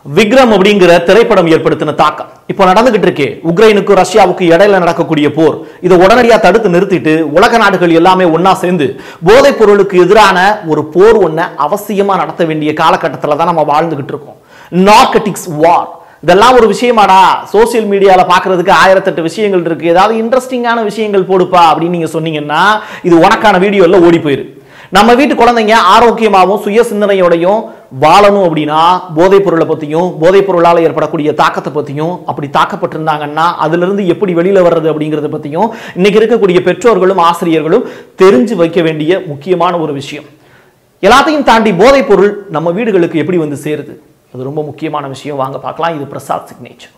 விக்ரம் அப்படிங்கிற திரைப்படம் ஏற்படுத்தின தாக்கம் இப்போ நடந்துகிட்டு இருக்கு. உக்ரைனுக்கு ரஷ்யாவுக்கு இடையில நடக்கக்கூடிய போர். இதை உடனடியாக தடுத்து நிறுத்திட்டு உலக நாடுகள் எல்லாமே ஒன்னா சேர்ந்து போதைப் பொருளுக்கு எதிரான ஒரு போர் ஒன்றை அவசியமா நடத்த வேண்டிய காலகட்டத்தில் தான் நம்ம வாழ்ந்துகிட்டு இருக்கோம். நார்கட்டிக்ஸ் வார் இதெல்லாம் ஒரு விஷயமாடா? சோசியல் மீடியால பாக்குறதுக்கு 1008 விஷயங்கள் இருக்கு, ஏதாவது இன்ட்ரெஸ்டிங்கான விஷயங்கள் போடுப்பா அப்படின்னு நீங்க சொன்னீங்கன்னா இது உனக்கான வீடியோ எல்லாம் ஓடி போயிரு. நம்ம வீட்டு குழந்தைங்க ஆரோக்கியமாகவும் சுய சிந்தனையோடையும் வாழணும் அப்படின்னா போதைப் பொருளை பத்தியும் போதைப் பொருளால் ஏற்படக்கூடிய தாக்கத்தை பத்தியும் அப்படி தாக்கப்பட்டிருந்தாங்கன்னா அதுல இருந்து எப்படி வெளியில வர்றது அப்படிங்கறத பத்தியும் இன்னைக்கு இருக்கக்கூடிய பெற்றோர்களும் ஆசிரியர்களும் தெரிஞ்சு வைக்க வேண்டிய முக்கியமான ஒரு விஷயம். எல்லாத்தையும் தாண்டி போதைப் பொருள் நம்ம வீடுகளுக்கு எப்படி வந்து சேருது, அது ரொம்ப முக்கியமான விஷயம். வாங்க பார்க்கலாம். இது பிரசாத் சிக்னேச்சர்.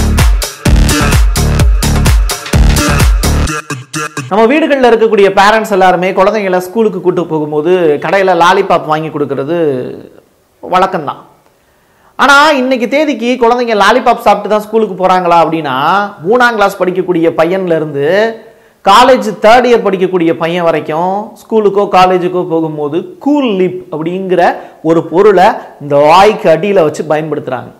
நம்ம வீடுகளில் இருக்கக்கூடிய பேரண்ட்ஸ் எல்லாருமே குழந்தைங்களை ஸ்கூலுக்கு கூட்டு போகும்போது கடையில் லாலிபாப் வாங்கி கொடுக்கறது வழக்கம்தான். ஆனால் இன்னைக்கு தேதிக்கு குழந்தைங்க லாலிபாப் சாப்பிட்டு தான் ஸ்கூலுக்கு போகிறாங்களா அப்படின்னா 3ஆம் கிளாஸ் படிக்கக்கூடிய பையன்லேருந்து காலேஜ் 3rd இயர் படிக்கக்கூடிய பையன் வரைக்கும் ஸ்கூலுக்கோ காலேஜுக்கோ போகும்போது கூல் லிப் அப்படிங்கிற ஒரு பொருளை இந்த வாய்க்கு அடியில் வச்சு பயன்படுத்துகிறாங்க.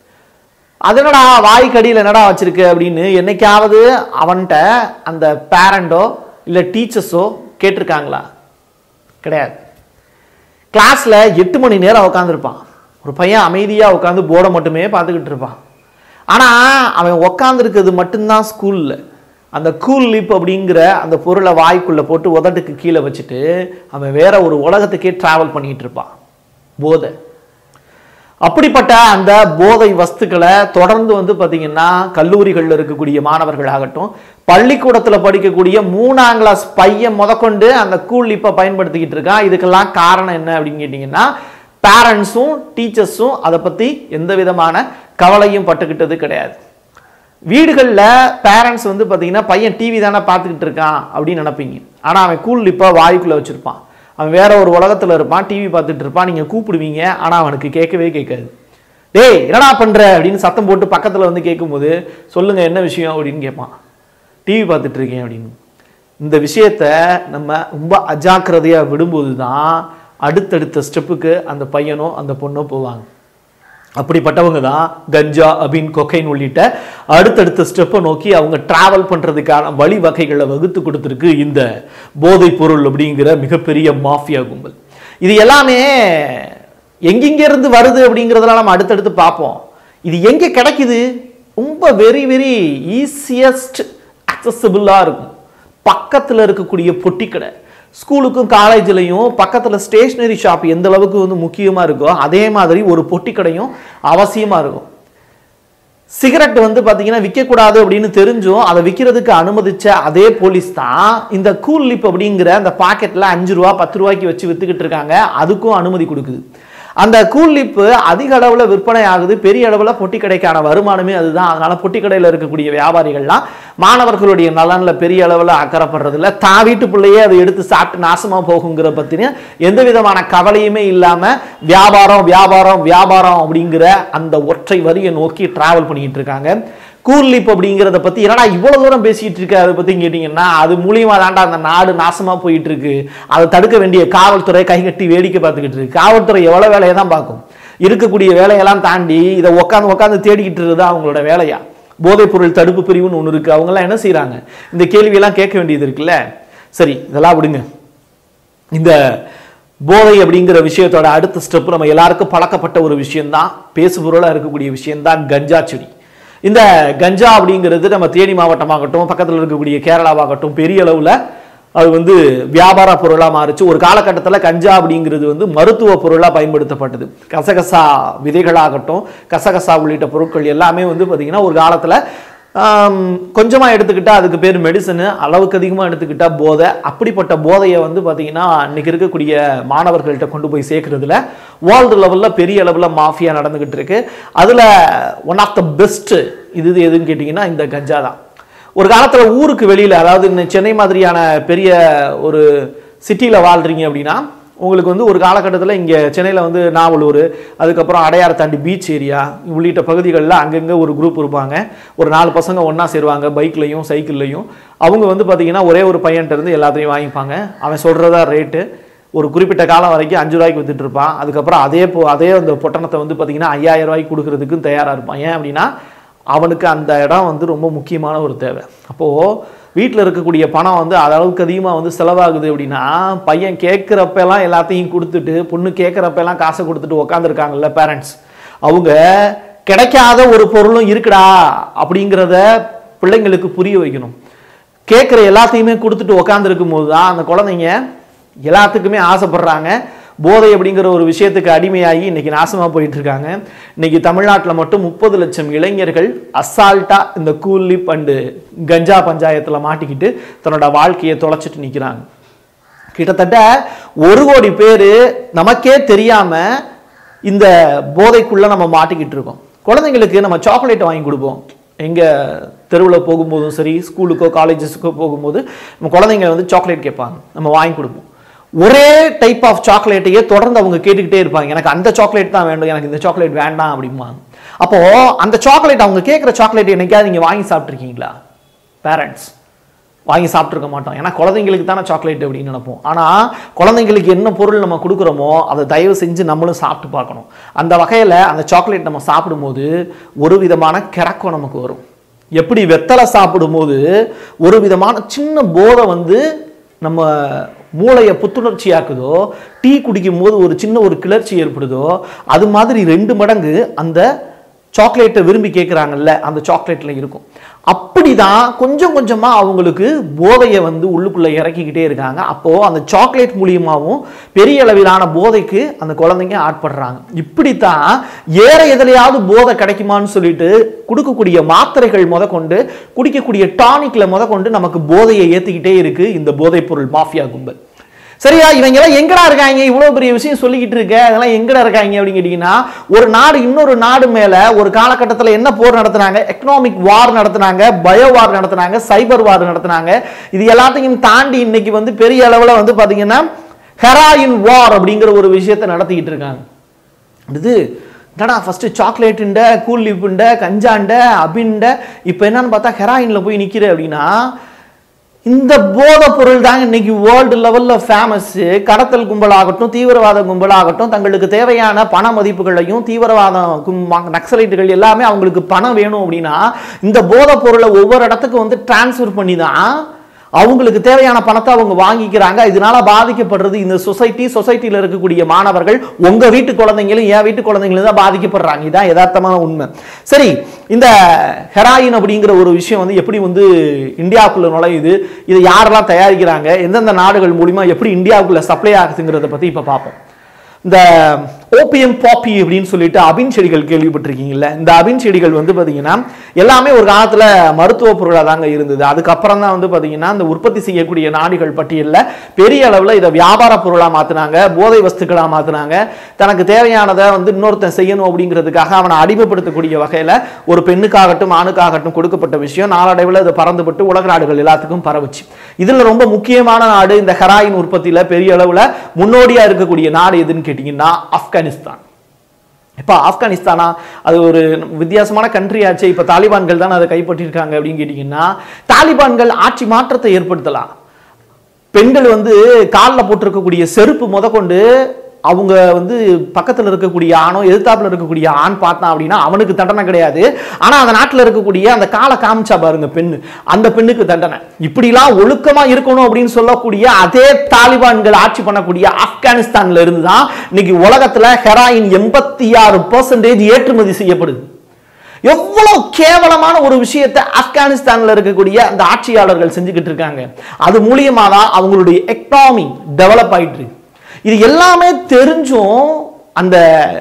அது என்னடா வாய்க்கு அடியில் என்னடா வச்சிருக்கு அப்படின்னு என்னைக்காவது அவன்கிட்ட அந்த பேரண்டோ இல்லை டீச்சர்ஸோ கேட்டிருக்காங்களா? கிடையாது. கிளாஸில் 8 மணி நேரம் உட்காந்துருப்பான். ஒரு பையன் அமைதியாக உட்காந்து போர்டை மட்டுமே பார்த்துக்கிட்டு இருப்பான். ஆனால் அவன் உட்காந்துருக்கிறது மட்டும்தான் ஸ்கூலில். அந்த கூல் லிப் அப்படிங்கிற அந்த பொருளை வாய்க்குள்ளே போட்டு உதட்டுக்கு கீழே வச்சுட்டு அவன் வேற ஒரு உலகத்துக்கே டிராவல் பண்ணிட்டு இருப்பான். போதை. அப்படிப்பட்ட அந்த போதை வஸ்துக்களை தொடர்ந்து வந்து பார்த்தீங்கன்னா கல்லூரிகளில் இருக்கக்கூடிய மாணவர்கள் ஆகட்டும், பள்ளிக்கூடத்தில் படிக்கக்கூடிய 3ஆம் கிளாஸ் பையன் முதற்கொண்டு அந்த கூல் லிப்பை பயன்படுத்திக்கிட்டு இருக்கான். இதுக்கெல்லாம் காரணம் என்ன அப்படின்னு கேட்டிங்கன்னா பேரண்ட்ஸும் டீச்சர்ஸும் அதை பற்றி எந்த விதமான கவலையும் பட்டுக்கிட்டது கிடையாது. வீடுகளில் பேரண்ட்ஸ் வந்து பார்த்தீங்கன்னா பையன் டிவி தானே பார்த்துக்கிட்டு இருக்கான் அப்படின்னு நினைப்பீங்க. ஆனால் அவன் கூல் லிப்பை வாய்க்குள்ளே வச்சுருப்பான். அவன் வேற ஒரு உலகத்தில் இருப்பான், டிவி பார்த்துட்டு இருப்பான். நீங்கள் கூப்பிடுவீங்க, ஆனால் அவனுக்கு கேட்கவே கேட்காது. டேய் என்னடா பண்ணுற அப்படின்னு சத்தம் போட்டு பக்கத்தில் வந்து கேட்கும்போது சொல்லுங்க என்ன விஷயம் அப்படின்னு கேட்பான். டிவி பார்த்துட்டு இருக்கேன் அப்படின்னு. இந்த விஷயத்த நம்ம ரொம்ப அஜாக்கிரதையாக விடும்போது தான் அடுத்தடுத்த ஸ்டெப்புக்கு அந்த பையனோ அந்த பொண்ணோ போவாங்க. அப்படிப்பட்டவங்க தான் கஞ்சா, அபின், கொக்கைன் உள்ளிட்ட அடுத்தடுத்த ஸ்டெப்பை நோக்கி அவங்க டிராவல் பண்ணுறதுக்கான வழிவகைகளை வகுத்து கொடுத்துருக்கு இந்த போதைப் பொருள் அப்படிங்கிற மிகப்பெரிய மாஃபியா கும்பல். இது எல்லாமே எங்கெங்கிருந்து வருது அப்படிங்கிறதெல்லாம் நம்ம அடுத்தடுத்து பார்ப்போம். இது எங்கே கிடைக்குது? ரொம்ப வெரி வெரி ஈஸியஸ்ட் அக்சசபிளாக இருக்கும். பக்கத்தில் இருக்கக்கூடிய பொட்டிக்கடை. ஸ்கூலுக்கும் காலேஜ்லையும் பக்கத்தில் ஸ்டேஷ்னரி ஷாப் எந்த அளவுக்கு வந்து முக்கியமாக இருக்கோ அதே மாதிரி ஒரு பொட்டி கடையும் அவசியமாக இருக்கும். சிகரெட் வந்து பார்த்தீங்கன்னா விற்கக்கூடாது அப்படின்னு தெரிஞ்சும் அதை விற்கிறதுக்கு அனுமதிச்ச அதே போலீஸ் தான் இந்த கூல் லிப் அப்படிங்கிற அந்த பாக்கெட்டில் 5 ரூபா 10 ரூபாய்க்கு வச்சு விற்றுக்கிட்டு இருக்காங்க. அதுக்கும் அனுமதி கொடுக்குது. அந்த கூல் லிப்பு அதிக அளவில் விற்பனை ஆகுது. பெரிய அளவில் பொட்டி கடைக்கான வருமானமே அதுதான். அதனால பொட்டி கடையில் இருக்கக்கூடிய வியாபாரிகள்லாம் மாணவர்களுடைய நலனில் பெரிய அளவில் அக்கறைப்படுறதில்ல. தான் வீட்டு பிள்ளையே அதை எடுத்து சாப்பிட்டு நாசமாக போகுங்கிற பற்றின எந்த விதமான கவலையுமே இல்லாமல் வியாபாரம் வியாபாரம் வியாபாரம் அப்படிங்கிற அந்த ஒற்றை வரியை நோக்கி டிராவல் பண்ணிக்கிட்டு இருக்காங்க. கூல் லிப் அப்படிங்கிறத பற்றி என்னடா இவ்வளோ தூரம் பேசிகிட்டு இருக்கு அதை பற்றி கேட்டிங்கன்னா அது மூலியமாக தாண்டா அந்த நாடு நாசமாக போயிட்டு இருக்கு. அதை தடுக்க வேண்டிய காவல்துறை கைகட்டி வேடிக்கை பார்த்துக்கிட்டு இருக்கு. காவல்துறை எவ்வளோ வேலையை தான் பார்க்கும். இருக்கக்கூடிய வேலையெல்லாம் தாண்டி இதை உட்காந்து தேடிக்கிட்டு இருக்குது அவங்களோட வேலையா. போதைப்பொருள் தடுப்பு பிரிவுன்னு ஒன்று இருக்குது. அவங்கெல்லாம் என்ன செய்கிறாங்க? இந்த கேள்வியெல்லாம் கேட்க வேண்டியது இருக்குல்ல. சரி, இதெல்லாம் விடுங்க. இந்த போதை அப்படிங்கிற விஷயத்தோட அடுத்த ஸ்டெப் நம்ம எல்லாருக்கும் பழக்கப்பட்ட ஒரு விஷயம்தான், பேசுபொருளாக இருக்கக்கூடிய விஷயம்தான் கஞ்சா செடி. இந்த கஞ்சா அப்படிங்கிறது நம்ம தேனி மாவட்டமாகட்டும் பக்கத்தில் இருக்கக்கூடிய கேரளாவாகட்டும் பெரிய அளவில் அது வந்து வியாபார பொருளாக மாறிச்சு. ஒரு காலகட்டத்தில் கஞ்சா அப்படிங்கிறது வந்து மருத்துவ பொருளாக பயன்படுத்தப்பட்டது. கசகசா விதைகளாகட்டும் கசகசா உள்ளிட்ட பொருட்கள் எல்லாமே வந்து பார்த்திங்கன்னா ஒரு காலத்தில் கொஞ்சமாக எடுத்துக்கிட்டால் அதுக்கு பேர் மெடிசனு, அளவுக்கு அதிகமாக எடுத்துக்கிட்டால் போதை. அப்படிப்பட்ட போதையை வந்து பார்த்திங்கன்னா இன்றைக்கி இருக்கக்கூடிய மாணவர்கள்ட்ட கொண்டு போய் சேர்க்குறதுல வேர்ல்டு லெவலில் பெரிய அளவில் மாஃபியா நடந்துக்கிட்டு இருக்கு. அதில் ஒன் ஆஃப் த பெஸ்ட்டு இது எதுன்னு கேட்டிங்கன்னா இந்த கஞ்சா தான். ஒரு காலத்தில் ஊருக்கு வெளியில், அதாவது சென்னை மாதிரியான பெரிய ஒரு சிட்டியில் வாழ்கிறீங்க அப்படின்னா உங்களுக்கு வந்து ஒரு காலகட்டத்தில் இங்கே சென்னையில் வந்து நாவலூர், அதுக்கப்புறம் அடையாறு தாண்டி பீச் ஏரியா உள்ளிட்ட பகுதிகளில் அங்கங்கே ஒரு குரூப் இருப்பாங்க. ஒரு 4 பசங்க ஒன்றா சேருவாங்க பைக்லையும் சைக்கிள்லையும். அவங்க வந்து பார்த்திங்கன்னா ஒரே ஒரு பையன்கிட்ட இருந்து எல்லாத்தையும் வாங்கிப்பாங்க. அவன் சொல்கிறதா ரேட்டு. ஒரு குறிப்பிட்ட காலம் வரைக்கும் 5 ரூபாய்க்கு வித்துட்டு இருப்பான். அதுக்கப்புறம் அதே அந்த பொட்டணத்தை வந்து பார்த்தீங்கன்னா 5000 ரூபாய்க்கு கொடுக்கறதுக்கும் தயாராக இருப்பான். ஏன் அப்படின்னா அவனுக்கு அந்த இடம் வந்து ரொம்ப முக்கியமான ஒரு தேவை. அப்போது வீட்டில் இருக்கக்கூடிய பணம் வந்து அளவுக்கு அதிகமாக வந்து செலவாகுது அப்படின்னா பையன் கேட்குறப்பெல்லாம் எல்லாத்தையும் கொடுத்துட்டு பொண்ணு கேட்குறப்பெல்லாம் காசை கொடுத்துட்டு உக்காந்துருக்காங்கல்ல பேரண்ட்ஸ், அவங்க கிடைக்காத ஒரு பொருளும் இருக்குடா அப்படிங்கிறத பிள்ளைங்களுக்கு புரிய வைக்கணும். கேட்குற எல்லாத்தையுமே கொடுத்துட்டு உக்காந்துருக்கும் போது தான் அந்த குழந்தைங்க எல்லாத்துக்குமே ஆசைப்படுறாங்க. போதை அப்படிங்கிற ஒரு விஷயத்துக்கு அடிமையாகி இன்னைக்கு நாசமாக போயிட்டு இருக்காங்க. இன்னைக்கு தமிழ்நாட்டில் மட்டும் 30 லட்சம் இளைஞர்கள் அசால்ட்டா இந்த கூலிப் அண்டு கஞ்சா பஞ்சாயத்தில் மாட்டிக்கிட்டு தன்னோட வாழ்க்கையை தொலைச்சிட்டு நிற்கிறாங்க. கிட்டத்தட்ட 1 கோடி பேர் நமக்கே தெரியாம இந்த போதைக்குள்ள நம்ம மாட்டிக்கிட்டு இருக்கோம். குழந்தைங்களுக்கு நம்ம சாக்லேட் வாங்கி கொடுப்போம். எங்கள் தெருவில் போகும்போதும் சரி, ஸ்கூலுக்கோ காலேஜஸுக்கோ போகும்போது நம்ம குழந்தைங்க வந்து சாக்லேட் கேட்பாங்க, நம்ம வாங்கி கொடுப்போம். ஒரே டைப் ஆஃப் சாக்லேட்டையே தொடர்ந்து அவங்க கேட்டுக்கிட்டே இருப்பாங்க. எனக்கு அந்த சாக்லேட் தான் வேண்டும், எனக்கு இந்த சாக்லேட் வேண்டாம் அப்படிம்பாங்க. அப்போ அந்த சாக்லேட், அவங்க கேட்குற சாக்லேட் என்னைக்காவது நீங்கள் வாங்கி சாப்பிட்ருக்கீங்களா? பேரண்ட்ஸ் வாங்கி சாப்பிட்ருக்க மாட்டோம். ஏன்னா குழந்தைங்களுக்கு தானே சாக்லேட் அப்படின்னு நினைப்போம். ஆனால் குழந்தைங்களுக்கு என்ன பொருள் நம்ம கொடுக்குறோமோ அதை தயவு செஞ்சு நம்மளும் சாப்பிட்டு பார்க்கணும். அந்த வகையில் அந்த சாக்லேட் நம்ம சாப்பிடும்போது ஒரு விதமான கிறக்கம் நமக்கு வரும். எப்படி வெத்தலை சாப்பிடும்போது ஒரு விதமான சின்ன போதை வந்து நம்ம மூளையை புத்துணர்ச்சியாக்குதோ, டீ குடிக்கும் போது ஒரு சின்ன ஒரு கிளர்ச்சி ஏற்படுதோ, அது மாதிரி 2 மடங்கு அந்த சாக்லேட்டை விரும்பி கேட்குறாங்கல்ல அந்த சாக்லேட்ல இருக்கும். அப்படிதான் கொஞ்சம் கொஞ்சமா அவங்களுக்கு போதையை வந்து உள்ளுக்குள்ள இறக்கிக்கிட்டே இருக்காங்க. அப்போ அந்த சாக்லேட் மூலியமாகவும் பெரிய அளவிலான போதைக்கு அந்த குழந்தைங்க ஆட்படுறாங்க. இப்படித்தான் ஏற எதிலையாவது போதை கிடைக்குமான்னு சொல்லிட்டு கொடுக்கக்கூடிய மாத்திரைகள் கொண்டு குடிக்கக்கூடிய டானிக்ல கொண்டு நமக்கு போதையை ஏத்திக்கிட்டே இருக்கு இந்த போதைப் பொருள் மாஃபியா கும்பல். சரியா? இவங்க எல்லாம் எங்கடா இருக்காங்க? இவ்வளவு பெரிய விஷயம் சொல்லிக்கிட்டு இருக்க, அதெல்லாம் எங்கடா இருக்காங்க அப்படின்னு கேட்டீங்கன்னா, ஒரு நாடு இன்னொரு நாடு மேல ஒரு காலகட்டத்தில் என்ன போர் நடத்தினாங்க? எக்கனாமிக் வார் நடத்தினாங்க, பயோ வார் நடத்தினாங்க, சைபர் வார் நடத்தினாங்க. இது எல்லாத்தையும் தாண்டி இன்னைக்கு வந்து பெரிய அளவில் வந்து பாத்தீங்கன்னா ஹெராயின் வார் அப்படிங்கிற ஒரு விஷயத்தை நடத்திக்கிட்டு இருக்காங்க. இது என்னடா ஃபர்ஸ்ட் சாக்லேட்டுண்ட, கூலிப்புண்ட, கஞ்சாண்ட, அபிண்ட, இப்போ என்னன்னு பார்த்தா ஹெராயின்ல போய் நிக்கிற அப்படின்னா, இந்த போதை பொருள் தாங்க இன்னைக்கு வேர்ல்டு லெவல்ல ஃபேமஸ். கடத்தல் கும்பலாகட்டும், தீவிரவாத கும்பலாகட்டும், தங்களுக்கு தேவையான பண மதிப்புகளையும், தீவிரவாதம் நக்சலைட்டுகள் எல்லாமே அவங்களுக்கு பணம் வேணும் அப்படின்னா இந்த போதை பொருளை ஒவ்வொரு இடத்துக்கு வந்து டிரான்ஸ்ஃபர் பண்ணி தான் அவங்களுக்கு தேவையான பணத்தை அவங்க வாங்கிக்கிறாங்க. இதனால பாதிக்கப்படுறது இந்த சொசைட்டியில் இருக்கக்கூடிய மாணவர்கள், உங்க வீட்டு குழந்தைங்களும் என் வீட்டு குழந்தைங்களும் தான் பாதிக்கப்படுறாங்க. இதான் யதார்த்தமான உண்மை. சரி, இந்த ஹெராயின் அப்படிங்கிற ஒரு விஷயம் வந்து எப்படி வந்து இந்தியாவுக்குள்ள நுழையுது, இதை யாரெல்லாம் தயாரிக்கிறாங்க, எந்தெந்த நாடுகள் மூலியமா எப்படி இந்தியாவுக்குள்ள சப்ளை ஆகுதுங்கிறத பத்தி இப்ப பார்ப்போம். இந்த ஓபியம் பாப்பி அப்படின்னு சொல்லிட்டு அபின் செடிகள் கேள்விப்பட்டிருக்கீங்கல்ல? இந்த அபின் செடிகள் வந்து பாத்தீங்கன்னா எல்லாமே ஒரு காலத்துல மருத்துவ பொருளாக தாங்க இருந்தது. அதுக்கப்புறம் தான் வந்து பாத்தீங்கன்னா இந்த உற்பத்தி செய்யக்கூடிய நாடுகள் பட்டியலில் பெரிய அளவில் இதை வியாபார பொருளாக மாத்தினாங்க, போதை வஸ்துக்களாக மாத்தினாங்க. தனக்கு தேவையானதை வந்து இன்னொருத்தன் செய்யணும் அப்படிங்கிறதுக்காக அவனை அடிமைப்படுத்தக்கூடிய வகையில் ஒரு பெண்ணுக்காகட்டும் ஆணுக்காகட்டும் கொடுக்கப்பட்ட விஷயம் நாளடைவில் இது பறந்துபட்டு உலக நாடுகள் எல்லாத்துக்கும் பரவுச்சு. இதுல ரொம்ப முக்கியமான நாடு இந்த ஹெராயின் உற்பத்தியில பெரிய அளவில் முன்னோடியா இருக்கக்கூடிய நாடு எதுன்னு கேட்டீங்கன்னா ஆப்கானிஸ்தான். இப்ப ஆப்கானிஸ்தானா அது ஒரு வித்தியாசமான கண்ட்ரி ஆச்சு. இப்ப தாலிபான்கள் தான் அதை கைப்பற்றிருக்காங்க அப்படின்னு கேட்டீங்கன்னா, தாலிபான்கள் ஆட்சி மாற்றத்தை ஏற்படுத்தலாம். பெண்கள் வந்து காலில் போட்டிருக்கக்கூடிய செருப்பு முதற்கொண்டு அவங்க வந்து பக்கத்தில் இருக்கக்கூடிய ஆணோ எதிர்த்தாப்புல இருக்கக்கூடிய ஆண் பார்த்தான் அப்படின்னா அவனுக்கு தண்டனை கிடையாது. ஆனா அந்த நாட்டில் இருக்கக்கூடிய அந்த காலை காமிச்சா பாருங்க பெண்ணு, அந்த பெண்ணுக்கு தண்டனை. இப்படிலாம் ஒழுக்கமா இருக்கணும் அப்படின்னு சொல்லக்கூடிய அதே தாலிபான்கள் ஆட்சி பண்ணக்கூடிய ஆப்கானிஸ்தான்ல இருந்து தான் இன்னைக்கு உலகத்துல ஹெராயின் 86% ஏற்றுமதி செய்யப்படுது. எவ்வளவு கேவலமான ஒரு விஷயத்தை ஆப்கானிஸ்தான்ல இருக்கக்கூடிய அந்த ஆட்சியாளர்கள் செஞ்சுக்கிட்டு இருக்காங்க. அது மூலியமா தான் அவங்களுடைய எக்கனாமி டெவலப் ஆயிட்டு இருக்கு. இது எல்லாமே தெரிஞ்சும் அந்த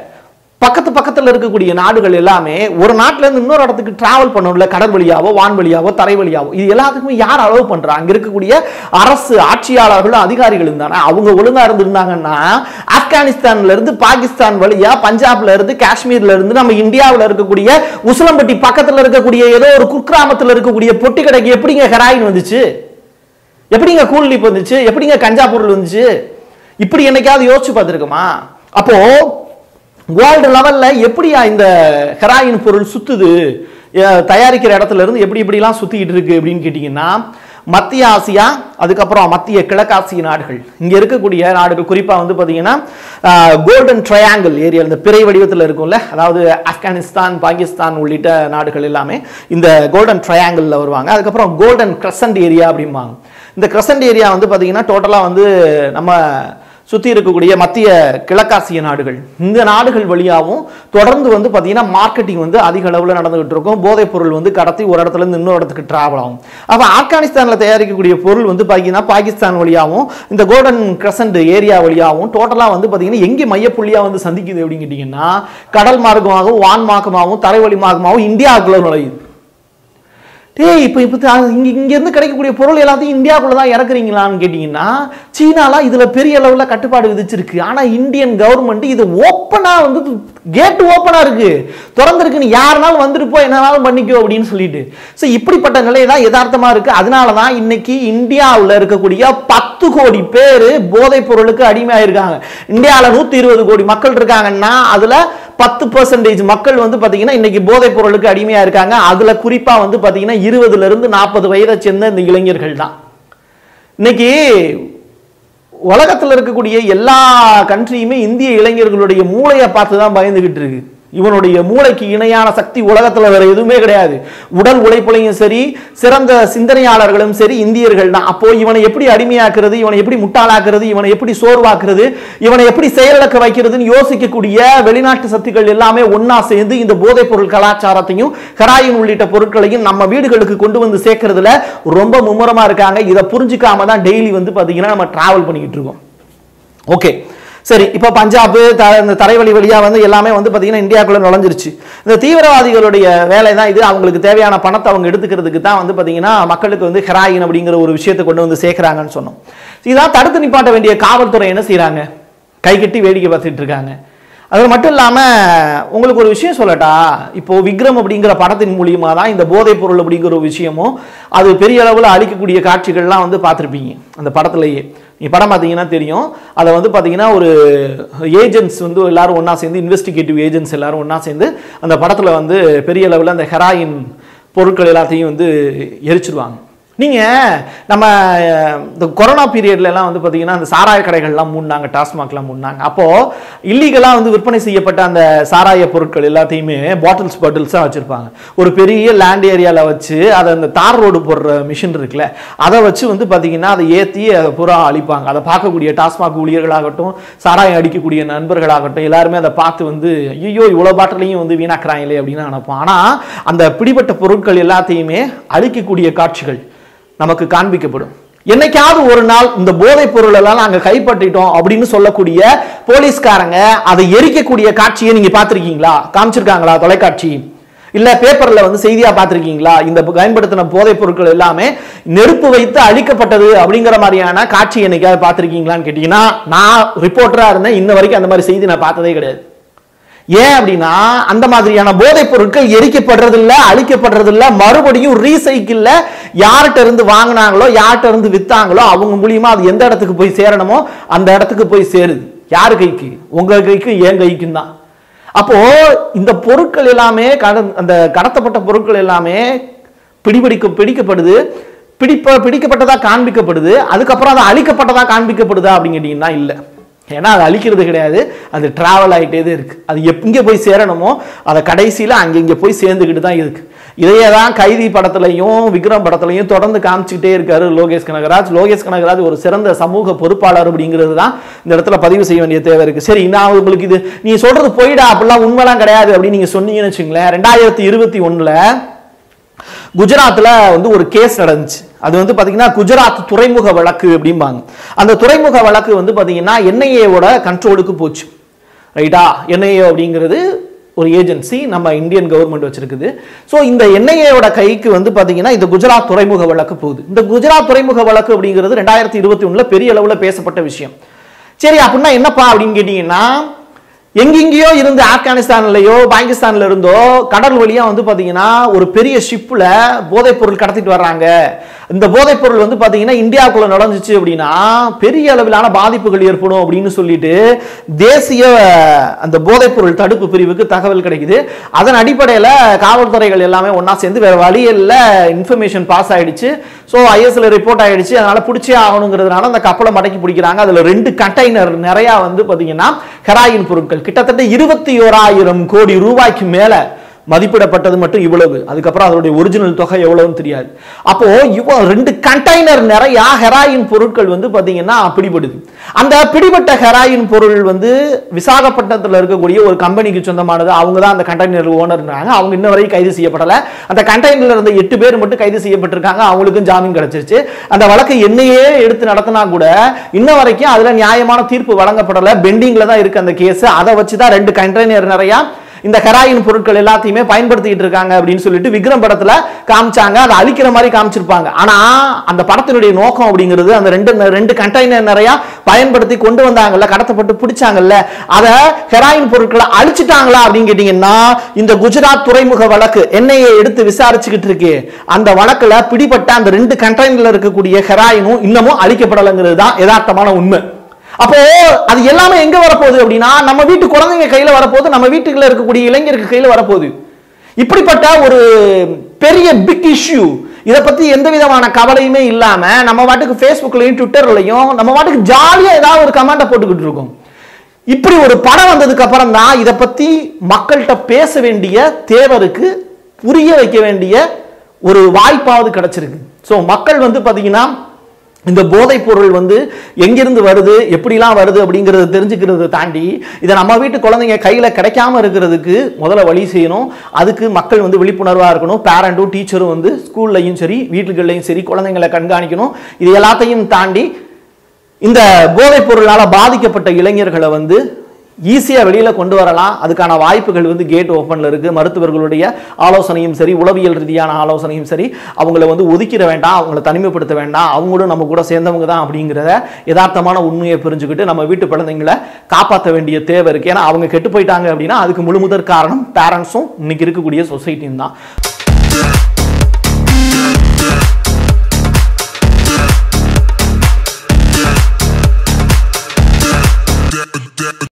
பக்கத்துல இருக்கக்கூடிய நாடுகள் எல்லாமே ஒரு நாட்டில இருந்து இன்னொரு இடத்துக்கு டிராவல் பண்ணணும்ல, கடல் வழியாவோ வான் வழியாவோ தரை வழியாவோ, இது எல்லாத்துக்குமே யார் அலோவ் பண்றா? அங்க இருக்கக்கூடிய அரசு ஆட்சியாளர்களும் அதிகாரிகளும் தானே. அவங்க ஒழுங்கா இருந்திருந்தாங்கன்னா ஆப்கானிஸ்தான்ல இருந்து பாகிஸ்தான் வழியா பஞ்சாப்ல இருந்து காஷ்மீர்ல இருந்து நம்ம இந்தியாவில் இருக்கக்கூடிய உசிலம்பட்டி பக்கத்துல இருக்கக்கூடிய ஏதோ ஒரு குக்கிராமத்தில் இருக்கக்கூடிய பொட்டி கடைக்கு எப்படிங்க ஹெராயின் வந்துச்சு? எப்படிங்க கூலிப் வந்துச்சு? எப்படிங்க கஞ்சா பொருள் வந்துச்சு? இப்படி என்னைக்காவது யோசிச்சு பார்த்துருக்குமா? அப்போ வேர்ல்டு லெவல்ல எப்படியா இந்த ஹெராயின் பொருள் சுத்துது, தயாரிக்கிற இடத்துல இருந்து எப்படி எப்படிலாம் சுத்திக்கிட்டு இருக்கு அப்படின்னு கேட்டீங்கன்னா, மத்திய ஆசியா, அதுக்கப்புறம் மத்திய கிழக்காசிய நாடுகள், இங்க இருக்கக்கூடிய நாடுகள் குறிப்பா வந்து பாத்தீங்கன்னா கோல்டன் ட்ரையாங்கிள் ஏரியா, இந்த பிறை வடிவத்தில் இருக்கும்ல, அதாவது ஆப்கானிஸ்தான், பாகிஸ்தான் உள்ளிட்ட நாடுகள் எல்லாமே இந்த கோல்டன் ட்ரையாங்கிள்ல வருவாங்க. அதுக்கப்புறம் கோல்டன் கிரசன்ட் ஏரியா அப்படிம்பாங்க. இந்த கிரசன்ட் ஏரியா வந்து பாத்தீங்கன்னா டோட்டலா வந்து நம்ம சுற்றி இருக்கக்கூடிய மத்திய கிழக்காசிய நாடுகள், இந்த நாடுகள் வழியாகவும் தொடர்ந்து வந்து பார்த்தீங்கன்னா மார்க்கெட்டிங் வந்து அதிக அளவில் நடந்துகிட்டு இருக்கும். போதைப் பொருள் வந்து கடத்தி ஒரு இடத்துல இருந்து இன்னொரு இடத்துக்கு டிராவல் ஆகும். அப்போ ஆப்கானிஸ்தானில் தயாரிக்கக்கூடிய பொருள் வந்து பார்த்தீங்கன்னா பாகிஸ்தான் வழியாகவும் இந்த கோல்டன் கிரசன்ட் ஏரியா வழியாகவும் டோட்டலாக வந்து பார்த்தீங்கன்னா எங்கே மையப்புள்ளியாக வந்து சந்திக்குது அப்படின்னு கேட்டிங்கன்னா கடல் மார்க்கமாகவும் வான் மார்க்கமாகவும் தரைவழி மார்க்கமாகவும் இந்தியாவுக்குள்ள நுழையுது. இப்போ இங்கேருந்து கிடைக்கக்கூடிய பொருள் எல்லாத்தையும் இந்தியாவுக்குள்ள தான் இறக்குறீங்களான்னு கேட்டிங்கன்னா சீனாலாம் இதில் பெரிய அளவில் கட்டுப்பாடு விதிச்சிருக்கு. ஆனால் இந்தியன் கவர்மெண்ட் இது ஓப்பனாக வந்து கேட்டு ஓப்பனாக இருக்கு, திறந்துருக்குன்னு யாருனாலும் வந்துட்டு போய் என்னாலும் பண்ணிக்கோ அப்படின்னு சொல்லிட்டு. ஸோ இப்படிப்பட்ட நிலை தான் யதார்த்தமாக இருக்கு. அதனால தான் இன்னைக்கு இந்தியாவில் இருக்கக்கூடிய 10 கோடி பேர் போதைப் பொருளுக்கு அடிமையாயிருக்காங்க. இந்தியாவில் 120 கோடி மக்கள் இருக்காங்கன்னா அதில் 10% மக்கள் வந்து பார்த்தீங்கன்னா இன்னைக்கு போதைப் பொருளுக்கு அடிமையா இருக்காங்க. அதுல குறிப்பா வந்து பார்த்தீங்கன்னா 20 இருந்து 40 வயதை சேர்ந்த இந்த இளைஞர்கள் தான். இன்னைக்கு உலகத்தில் இருக்கக்கூடிய எல்லா கண்ட்ரியுமே இந்திய இளைஞர்களுடைய மூளையை பார்த்து தான் பயந்துகிட்டு இருக்கு. இவனுடைய மூளைக்கு இணையான சக்தி உலகத்தில் வேற எதுவுமே கிடையாது. உடல் உழைப்புலையும் சரி, சிறந்த சிந்தனையாளர்களும் சரி இந்தியர்கள் தான். அப்போ இவனை எப்படி அடிமையாக்குறது, இவனை எப்படி முட்டாளாக்குறது, இவனை எப்படி சோர்வாக்குறது, இவனை எப்படி செயலிழக்க வைக்கிறதுன்னு யோசிக்கக்கூடிய வெளிநாட்டு சக்திகள் எல்லாமே ஒன்னா சேர்ந்து இந்த போதைப் பொருள் கலாச்சாரத்தையும் ஹெராயின் உள்ளிட்ட பொருட்களையும் நம்ம வீடுகளுக்கு கொண்டு வந்து சேர்க்கறதுல ரொம்ப மும்முரமா இருக்காங்க. இதை புரிஞ்சுக்காம தான் டெய்லி வந்து பாத்தீங்கன்னா நம்ம டிராவல் பண்ணிக்கிட்டு இருக்கோம். ஓகே, சரி, இப்போ பஞ்சாப் இந்த தரைவழி வழியா வந்து எல்லாமே வந்து பார்த்தீங்கன்னா இந்தியாவுக்குள்ள நுழைஞ்சிருச்சு. இந்த தீவிரவாதிகளுடைய வேலை தான் இது. அவங்களுக்கு தேவையான பணத்தை அவங்க எடுத்துக்கிறதுக்கு தான் வந்து பார்த்தீங்கன்னா மக்களுக்கு வந்து ஹெராயின் அப்படிங்கிற ஒரு விஷயத்தை கொண்டு வந்து சேர்க்குறாங்கன்னு சொன்னோம். இதான் தடுத்து நிப்பாட்ட வேண்டிய காவல்துறை என்ன செய்கிறாங்க, கை கட்டி வேடிக்கை பார்த்துட்டு இருக்காங்க. அது மட்டும் இல்லாமல் உங்களுக்கு ஒரு விஷயம் சொல்லட்டா, இப்போ விக்ரம் அப்படிங்கிற படத்தின் மூலியமாக தான் இந்த போதைப் பொருள் அப்படிங்கிற ஒரு விஷயமும் அது பெரிய அளவில் அழிக்கக்கூடிய காட்சிகள்லாம் வந்து பார்த்துருப்பீங்க அந்த படத்துலையே. நீ படம் பார்த்தீங்கன்னா தெரியும். அதை வந்து பார்த்தீங்கன்னா ஒரு ஏஜென்ட்ஸ் வந்து எல்லாரும் ஒன்றா சேர்ந்து, இன்வெஸ்டிகேட்டிவ் ஏஜென்ட்ஸ் எல்லாரும் ஒன்றா சேர்ந்து அந்த படத்தில் வந்து பெரிய அளவில் அந்த ஹெராயின் பொருட்கள் எல்லாத்தையும் வந்து எரிச்சிருவாங்க. நீங்கள் நம்ம இந்த கொரோனா பீரியட்லலாம் வந்து பார்த்தீங்கன்னா அந்த சாராய கடைகள்லாம் மூடினாங்க, டாஸ்மாக்லாம் மூடினாங்க. அப்போது இல்லீகலாக வந்து விற்பனை செய்யப்பட்ட அந்த சாராய பொருட்கள் எல்லாத்தையுமே பாட்டில்ஸாக வச்சுருப்பாங்க. ஒரு பெரிய லேண்ட் ஏரியாவில் வச்சு அதை அந்த தார் ரோடு போடுற மிஷின் இருக்குல்ல, அதை வச்சு வந்து பார்த்தீங்கன்னா அதை ஏற்றி அதை பூரா அழிப்பாங்க. அதை பார்க்கக்கூடிய டாஸ்மாக் ஊழியர்களாகட்டும், சாராயம் அடிக்கக்கூடிய நண்பர்களாகட்டும் எல்லாருமே அதை பார்த்து வந்து ஐயோ இவ்வளோ பாட்டிலையும் வந்து வீணாக்குறாங்களே அப்படின்னு நினைப்போம். ஆனால் அந்த பிடிப்பட்ட பொருட்கள் எல்லாத்தையுமே அழிக்கக்கூடிய காட்சிகள் நமக்கு காண்பிக்கப்படும். என்னைக்காவது ஒரு நாள் இந்த போதைப் பொருள் எல்லாம் நாங்க கைப்பற்றிட்டோம் அப்படின்னு சொல்லக்கூடிய போலீஸ்காரங்க அதை எரிக்கக்கூடிய காட்சியை நீங்க பார்த்திருக்கீங்களா? காமிச்சிருக்காங்களா தொலைக்காட்சி? இல்ல பேப்பர்ல வந்து செய்தியா பார்த்திருக்கீங்களா? இந்த பயன்படுத்தின போதைப் பொருட்கள் எல்லாமே நெருப்பு வைத்து அழிக்கப்பட்டது அப்படிங்கிற மாதிரியான காட்சி என்னைக்காவது பார்த்திருக்கீங்களான்னு கேட்டீங்கன்னா நான் ரிப்போர்ட்டரா இருந்தேன், இன்ன வரைக்கும் அந்த மாதிரி செய்தி நான் பார்த்ததே கிடையாது. ஏன் அப்படின்னா அந்த மாதிரியான போதைப் பொருட்கள் எரிக்கப்படுறது இல்ல, அழிக்கப்படுறது இல்ல, மறுபடியும் ரீசைக்கிள்ல யார்கிட்ட இருந்து வாங்கினாங்களோ யார்கிட்ட இருந்து வித்தாங்களோ அவங்க மூலியமா அது எந்த இடத்துக்கு போய் சேரணுமோ அந்த இடத்துக்கு போய் சேருது. யாரு கைக்கு? உங்க கைக்கும் என் கைக்கும் தான். அப்போ இந்த பொருட்கள் எல்லாமே அந்த கடத்தப்பட்ட பொருட்கள் எல்லாமே பிடிக்கப்படுது, பிடிக்கப்பட்டதா காண்பிக்கப்படுது. அதுக்கப்புறம் அது அழிக்கப்பட்டதா காண்பிக்கப்படுதா அப்படின்னு கேட்டீங்கன்னா இல்ல. ஏன்னா அது அழிக்கிறது கிடையாது, அது டிராவல் ஆகிட்டே தான் இருக்கு. அது எங்கே போய் சேரணுமோ அதை கடைசியில் அங்கே போய் சேர்ந்துக்கிட்டு தான் இருக்கு. இதையே தான் கைதி படத்துலையும் விக்ரம் படத்துலையும் தொடர்ந்து காமிச்சுக்கிட்டே இருக்காரு லோகேஷ் கனகராஜ். லோகேஷ் கனகராஜ் ஒரு சிறந்த சமூக பொறுப்பாளர் அப்படிங்கிறது தான் இந்த இடத்துல பதிவு செய்ய வேண்டிய தேவை இருக்கு. சரி, நான் உங்களுக்கு இது நீ சொல்றது போயிடா அப்படிலாம் உண்மைலாம் கிடையாது அப்படின்னு நீங்க சொன்னீங்கன்னு வச்சுங்களேன். 2021 குஜராத்தில் வந்து ஒரு கேஸ் நடந்துச்சு. அது வந்து பார்த்தீங்கன்னா குஜராத் துறைமுக வழக்கு அப்படிம்பாங்க. அந்த துறைமுக வழக்கு வந்து பார்த்தீங்கன்னா என்ஐஏவோட கண்ட்ரோலுக்கு போச்சு. ரைட்டா? என்ஐஏ அப்படிங்கிறது ஒரு ஏஜென்சி நம்ம இந்தியன் கவர்மெண்ட் வச்சிருக்குது. ஸோ இந்த என்ஐஏவோட கைக்கு வந்து பார்த்தீங்கன்னா இந்த குஜராத் துறைமுக வழக்கு போகுது. இந்த குஜராத் துறைமுக வழக்கு அப்படிங்கிறது 2021 பெரிய அளவில் பேசப்பட்ட விஷயம். சரி, அப்படின்னா என்னப்பா அப்படின்னு கேட்டீங்கன்னா எங்கெங்கேயோ இருந்து ஆப்கானிஸ்தான்லயோ பாகிஸ்தான்ல இருந்தோ கடல் வழியா வந்து பாத்தீங்கன்னா ஒரு பெரிய ஷிப்ல போதைப் பொருள் கடத்திட்டு வர்றாங்க இந்த போதைப் பொருள் வந்து பாத்தீங்கன்னா இந்தியாவுக்குள்ள நுழைஞ்சிச்சு அப்படின்னா பெரிய அளவிலான பாதிப்புகள் ஏற்படும் அப்படின்னு சொல்லிட்டு தேசிய அந்த போதைப் பொருள் தடுப்பு பிரிவுக்கு தகவல் கிடைக்குது. அதன் அடிப்படையில் காவல்துறைகள் எல்லாமே ஒன்னா சேர்ந்து வேற வழியில் இன்ஃபர்மேஷன் பாஸ் ஆயிடுச்சு. ஸோ ஐஎஸ்ல ரிப்போர்ட் ஆயிடுச்சு. அதனால பிடிச்சே ஆகணுங்கிறதுனால அந்த கப்பலை மடக்கி பிடிக்கிறாங்க. அதுல 2 கண்டெய்னர் நிறைய வந்து பாத்தீங்கன்னா ஹெராயின் பொருட்கள் கிட்டத்தட்ட 21,000 கோடி ரூபாய்க்கு மேல மதிப்பிடப்பட்டது மட்டும் இவ்வளவு. அதுக்கப்புறம் அதனுடைய ஒரிஜினல் தொகை எவ்வளவுன்னு தெரியாது. அப்போ 2 கண்டெய்னர் நிறைய ஹெராயின் பொருட்கள் வந்து பாத்தீங்கன்னா பிடிபடுது. அந்த பிடிபட்ட ஹெராயின் பொருள் வந்து விசாகப்பட்டினத்தில் இருக்கக்கூடிய ஒரு கம்பெனிக்கு சொந்தமானது. அவங்க தான் அந்த கண்டெய்னர் ஓனர்னாங்க. அவங்க இன்ன வரைக்கும் கைது செய்யப்படல. அந்த கண்டெய்னர்ல இருந்த 8 பேர் மட்டும் கைது செய்யப்பட்டிருக்காங்க. அவங்களுக்கும் ஜாமீன் கிடைச்சிருச்சு. அந்த வழக்கு என்னையே எடுத்து நடத்தினா கூட இன்ன வரைக்கும் அதுல நியாயமான தீர்ப்பு வழங்கப்படல. பெண்டிங்ல தான் இருக்கு அந்த கேஸ். அதை வச்சுதான் 2 கண்டெய்னர் நிறைய இந்த ஹெராயின் பொருட்கள் எல்லாத்தையுமே பயன்படுத்திட்டு இருக்காங்க அப்படின்னு சொல்லிட்டு விக்ரம் படத்துல காமிச்சாங்க. அதை அழிக்கிற மாதிரி காமிச்சிருப்பாங்க. ஆனா அந்த படத்தினுடைய நோக்கம் அப்படிங்கிறது அந்த 2 கண்டெய்னர் நிறைய பயன்படுத்தி கொண்டு வந்தாங்கல்ல, கடத்தப்பட்டு பிடிச்சாங்கல்ல, அத ஹெராயின் பொருட்களை அழிச்சிட்டாங்களா அப்படின்னு கேட்டீங்கன்னா இந்த குஜராத் துறைமுக வழக்கு என்ஐஏ எடுத்து விசாரிச்சுக்கிட்டு இருக்கு. அந்த வழக்குல பிடிபட்ட அந்த 2 கண்டெய்னர்ல இருக்கக்கூடிய ஹெராயினும் இன்னமும் அழிக்கப்படலைங்கிறது தான் யதார்த்தமான உண்மை. அப்போ அது எல்லாமே எங்க வரப்போகுது அப்படின்னா நம்ம வீட்டு குழந்தைங்க கையில வரப்போகுது, நம்ம வீட்டுக்குள்ள இருக்கக்கூடிய இளைஞருக்கு கையில வரப்போகுது. இப்படிப்பட்ட ஒரு பெரிய பிக் இஷ்யூ, இதை பத்தி எந்த விதமான கவலையுமே இல்லாம நம்ம வாட்டுக்கு ஃபேஸ்புக்லயும் ட்விட்டர்லயும் நம்ம வாட்டுக்கு ஜாலியா ஏதாவது ஒரு கமெண்ட போட்டுக்கிட்டு இருக்கோம். இப்படி ஒரு படம் வந்ததுக்கு அப்புறம் தான் இதை பத்தி மக்கள்கிட்ட பேச வேண்டிய தேவருக்கு புரிய வைக்க வேண்டிய ஒரு வாய்ப்பாவது கிடைச்சிருக்கு. ஸோ மக்கள் வந்து பாத்தீங்கன்னா இந்த போதைப் பொருள் வந்து எங்கிருந்து வருது, எப்படிலாம் வருது அப்படிங்கறத தெரிஞ்சுக்கிறத தாண்டி இதை நம்ம வீட்டு குழந்தைங்க கையில கிடைக்காம இருக்கிறதுக்கு முதல்ல வழி செய்யணும். அதுக்கு மக்கள் வந்து விழிப்புணர்வா இருக்கணும். பேரண்ட்டும் டீச்சரும் வந்து ஸ்கூல்லையும் சரி வீட்டுகள்லையும் சரி குழந்தைங்களை கண்காணிக்கணும். இது எல்லாத்தையும் தாண்டி இந்த போதைப் பொருளால பாதிக்கப்பட்ட இளைஞர்களை வந்து ஈஸியா வெளியில கொண்டு வரலாம். அதுக்கான வாய்ப்புகள் வந்து கேட் ஓப்பன்ல இருக்கு. மருத்துவர்களுடைய ஆலோசனையும் சரி, உளவியல் ரீதியான ஆலோசனையும் சரி, அவங்கள வந்து ஒதுக்கிட வேண்டாம், அவங்கள தனிமைப்படுத்த வேண்டாம், அவங்களும் நம்ம கூட சேர்ந்தவங்க தான் அப்படிங்கிறத யதார்த்தமான உண்மையை புரிஞ்சுக்கிட்டு நம்ம வீட்டு குழந்தைங்களை காப்பாற்ற வேண்டிய தேவை இருக்கு. ஏன்னா அவங்க கெட்டு போயிட்டாங்க அப்படின்னா அதுக்கு முழுமுதற் காரணம் பேரண்ட்ஸும் இன்னைக்கு இருக்கக்கூடிய சொசைட்டியும் தான்.